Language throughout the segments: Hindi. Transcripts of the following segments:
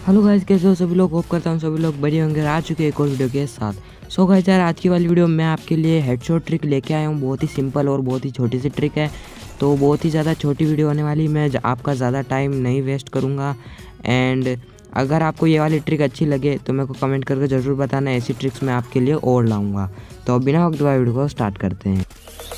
हेलो गाइस, कैसे हो सभी लोग। होप करता हूँ सभी लोग बढ़िया होंगे। आ चुके हैं एक और वीडियो के साथ। सो गाइस यार, आज की वाली वीडियो में मैं आपके लिए हेडशॉट ट्रिक लेके आया हूँ। बहुत ही सिंपल और बहुत ही छोटी सी ट्रिक है, तो बहुत ही ज़्यादा छोटी वीडियो होने वाली। मैं आपका ज़्यादा टाइम नहीं वेस्ट करूँगा। एंड अगर आपको ये वाली ट्रिक अच्छी लगे तो मेरे को कमेंट करके ज़रूर बताना, ऐसी ट्रिक्स मैं आपके लिए और लाऊँगा। तो अब बिना वक्त वीडियो को स्टार्ट करते हैं।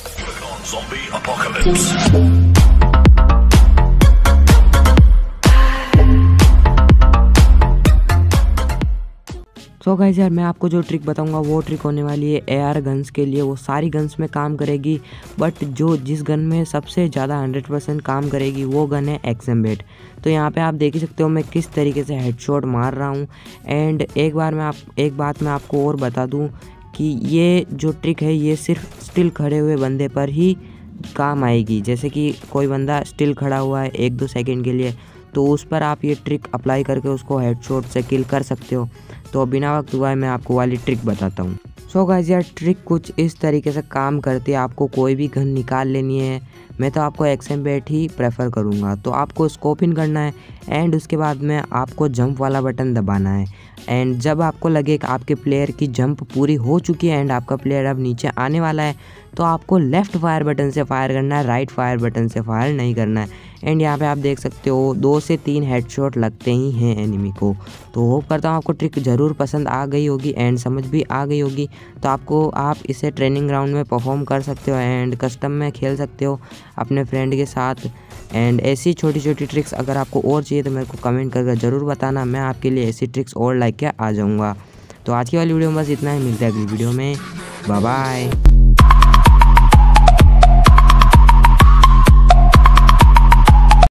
सो गाइस यार, मैं आपको जो ट्रिक बताऊंगा वो ट्रिक होने वाली है एआर गन्स के लिए। वो सारी गन्स में काम करेगी, बट जिस गन में सबसे ज़्यादा 100% काम करेगी वो गन है एक्सएमबेट। तो यहाँ पे आप देख ही सकते हो मैं किस तरीके से हेडशॉट मार रहा हूँ। एंड एक बात मैं आपको और बता दूँ कि ये जो ट्रिक है ये सिर्फ स्टिल खड़े हुए बंदे पर ही काम आएगी। जैसे कि कोई बंदा स्टिल खड़ा हुआ है 1-2 सेकेंड के लिए, तो उस पर आप ये ट्रिक अप्लाई करके उसको हेडशॉट से किल कर सकते हो। तो बिना वक्त हुआ मैं आपको वाली ट्रिक बताता हूँ। सो गाइस यार, ट्रिक कुछ इस तरीके से काम करती है। आपको कोई भी गन निकाल लेनी है। मैं तो आपको एक्सएमबेट ही प्रेफर करूँगा। तो आपको स्कोप इन करना है एंड उसके बाद में आपको जंप वाला बटन दबाना है। एंड जब आपको लगे कि आपके प्लेयर की जंप पूरी हो चुकी है एंड आपका प्लेयर अब नीचे आने वाला है, तो आपको लेफ़्ट फायर बटन से फायर करना है, राइट फायर बटन से फायर नहीं करना है। एंड यहाँ पे आप देख सकते हो 2 से 3 हेडशॉट लगते ही हैं एनिमी को। तो होप करता हूँ आपको ट्रिक ज़रूर पसंद आ गई होगी एंड समझ भी आ गई होगी। तो आप इसे ट्रेनिंग ग्राउंड में परफॉर्म कर सकते हो एंड कस्टम में खेल सकते हो अपने फ्रेंड के साथ। एंड ऐसी छोटी छोटी ट्रिक्स अगर आपको और चाहिए तो मेरे को कमेंट करके ज़रूर बताना। मैं आपके लिए ऐसी ट्रिक्स और लाइक के आ जाऊँगा। तो आज की वाली वीडियो में बस इतना ही। मिलता है अगली वीडियो में। Bye bye.